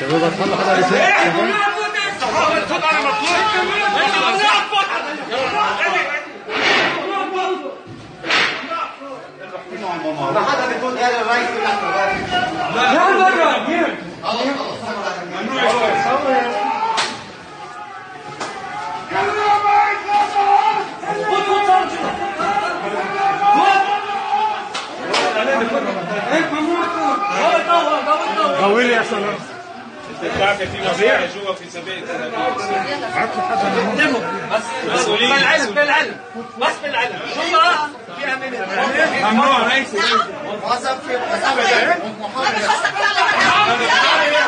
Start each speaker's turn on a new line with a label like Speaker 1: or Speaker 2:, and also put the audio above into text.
Speaker 1: شباب هتطلع حدا رسالة
Speaker 2: ما حدا بيكون قال الرئيس
Speaker 3: لا برا مين؟
Speaker 1: طويل يا سلام.
Speaker 4: انت بتعرف في مزرعه جوا في سبيل
Speaker 3: بس بالعلم بالعلم بس بالعلم شرطه فيها ممنوع رئيسي
Speaker 2: وصف